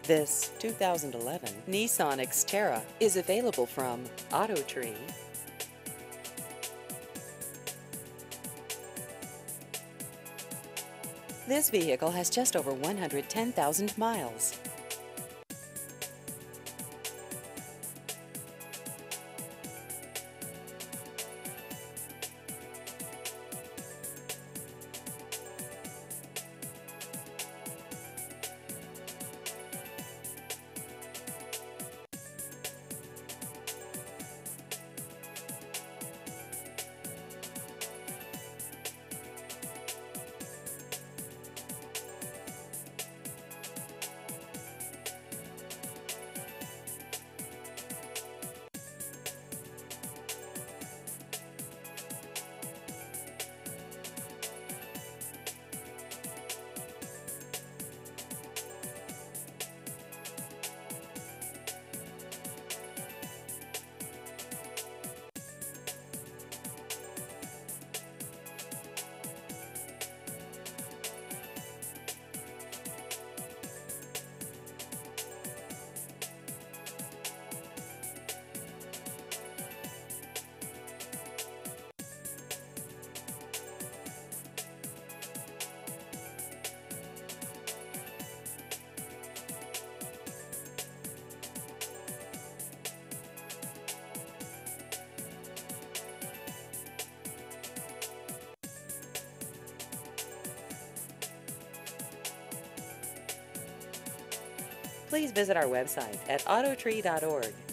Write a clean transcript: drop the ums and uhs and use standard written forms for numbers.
This 2011 Nissan Xterra is available from AutoTree. This vehicle has just over 110,000 miles. Please visit our website at autotree.org.